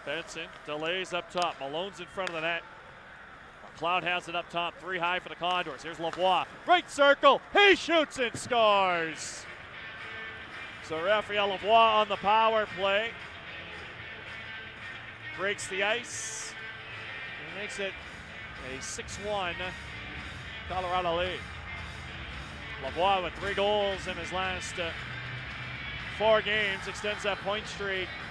Benson delays up top. Malone's in front of the net. McLeod has it up top. 3 high for the Condors. Here's Lavoie. Right circle. He shoots and scores. So Raphael Lavoie on the power play. Breaks the ice. And makes it a 6-1 Colorado lead. Lavoie with 3 goals in his last 4 games extends that point streak